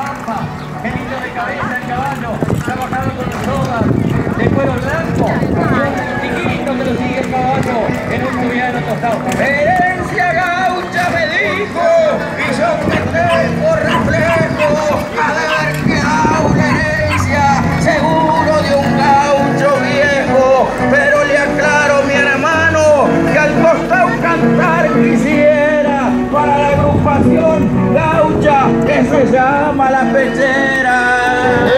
pampa. Qué lindo de cabeza el caballo, trabajado con las sogas de cuero blanco. Un chiquito que lo sigue el caballo en un tubiano tostado. Herencia gaucha me dijo, y yo me tengo reflejo a haber quedado una herencia, seguro de un gaucho viejo. Pero le aclaro, mi hermano, que al costado cantar quisiera para la agrupación gaucha que se llama La Pechera.